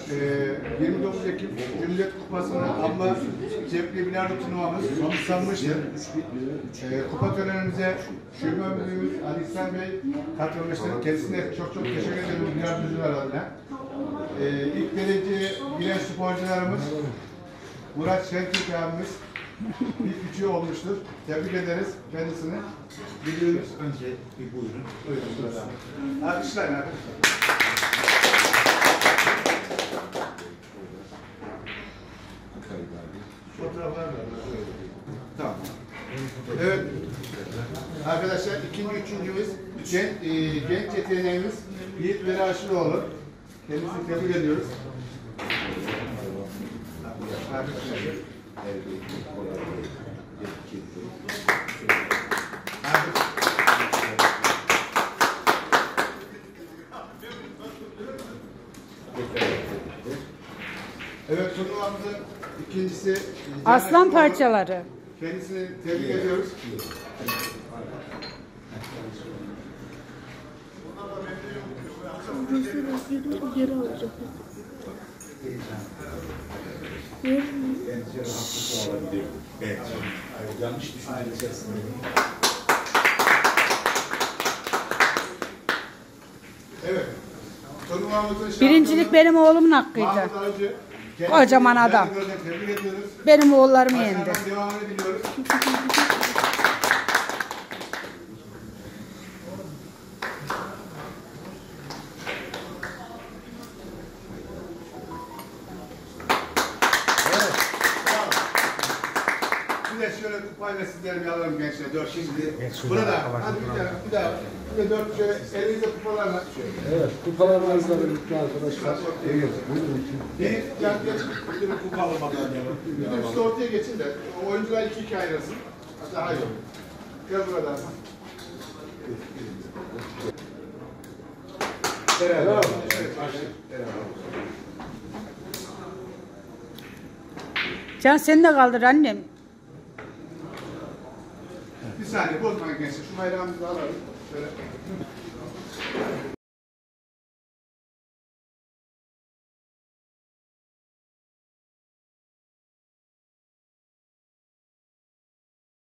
29 Ekim Cumhuriyet Kupası'nı alma cepli bilardo turnuvamız sonuçlanmıştır. Kupa törenimize Şube Müdürümüz Ali İhsan Bey katılmıştır. Kendisine çok teşekkür ederim bilardocular adına. İlk derece bilen sporcularımız Murat Şentürk abimiz ilk üçü olmuştur. Tebrik ederiz kendisini. Biliyoruz. Önce bir buyurun. Buyurun. Alkışlayın abi. Fotoğraflar var. Tamam. Evet. Arkadaşlar ikinci, üçüncümüz genç yeteneğimiz Yiğit Veli Aşıroğlu. Kendisini tebrik ediyoruz. Evet, turnuvamızın ikincisi aslan parçaları. Kendisini tebrik ediyoruz. Geri alacak. Evet. Yanlış düşünceler içerisinde. Evet. Turnuvamızın Birincilik benim oğlumun hakkıydı. Kocaman adam. Tebrik ediyoruz. Benim oğullarımı yendi. Başarıdan devamını diliyoruz. Evet. Bir de şöyle kupayla sizleri bir alalım gençler. Dört şimdi. Burada. Hadi bir daha. Bir de dört şöyle elinizde kupalarla. Evet, kupalarınızla birlikte arkadaşlar. Bir yan geç. Bir kupa almadan yapalım. Bir de üstü ortaya geçin de oyuncular iki ayrılsın. Daha iyi olur. Gel buradan. Beraber. Can sen de kaldır annem. Bir saniye bozmayın gençler. Şu bayrağımızı alalım. Şöyle.